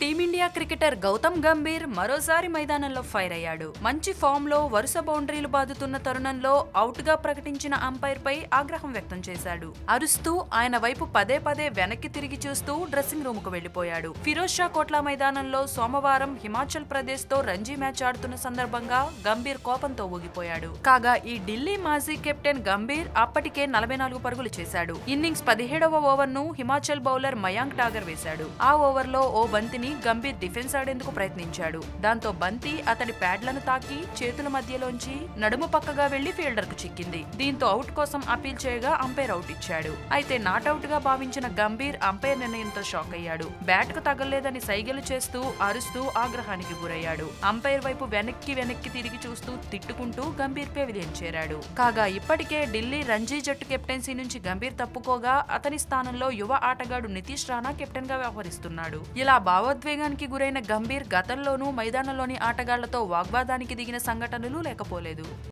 Team India cricketer Gautam Gambhir మరోసారి మైదానంలో fire అయ్యాడు. మంచి ఫామ్ లో వరుస బౌండరీలు బాదుతున్న తరుణంలో అవుట్ గా ప్రకటించిన అంపైర్ పై ఆగ్రహం వ్యక్తం చేశాడు. అరుస్తూ ఆయన వైపు పదే పదే వెనక్కి తిరిగి చూస్తూ డ్రెస్సింగ్ రూమ్ కు వెళ్లిపోయాడు. ఫిరోజ్ షా కోట్లా మైదానంలో సోమవారం హిమాచల్ ప్రదేశ్ తో రంజీ మ్యాచ్ ఆడుతున్న సందర్భంగా గంభీర్ కోపంతో ఊగిపోయాడు. కాగా ఈ ఢిల్లీ మాజీ కెప్టెన్ గంభీర్ అప్పటికే 44 పరుగులు చేశాడు. ఇన్నింగ్స్ 17వ ఓవర్ ను హిమాచల్ బౌలర్ మయాంక్ ఠాగర్ వేశాడు. ఆ ఓవర్ లో ఓ బంతిని గంభీర్ డిఫెన్స్ ఆడేందుకు ప్రయత్నించాడు. దాంతో బంతి అతడి ప్యాడ్లను తాకి చేతుల మధ్యలోంచి నడుము పక్కగా వెళ్లి ఫీల్డర్ కు చిక్కింది. దీంతో అవుట్ కోసం అపీల్ చేయగా అంపైర్ అవుట్ ఇచ్చాడు. అయితే నాట్అవుట్ గా భావించిన గంభీర్ అంపైర్ నిర్ణయంతో షాక్ అయ్యాడు. బ్యాట్ కు తగలలేదని సైగలు చేస్తూ అరుస్తూ ఆగ్రహానికి గురయ్యాడు. అంపైర్ వైపు వెనక్కి తిరిగి చూస్తూ తిట్టుకుంటూ గంభీర్ పెవిలియన్ చేరాడు. కాగా ఇప్పటికే ఢిల్లీ రంజీ జట్టు కెప్టెన్సీ నుంచి గంభీర్ తప్పుకోగా అతని స్థానంలో యువ ఆటగాడు నితీష్ రాణా కెప్టెన్ గా వ్యవహరిస్తున్నాడు. ఇలా భావోద్వేగానికి గురైన గంభీర్ గతంలోనూ మైదానంలోని ఆటగాళ్లతో వాగ్వాదానికి దిగిన సంఘటనలు లేకపోలేదు.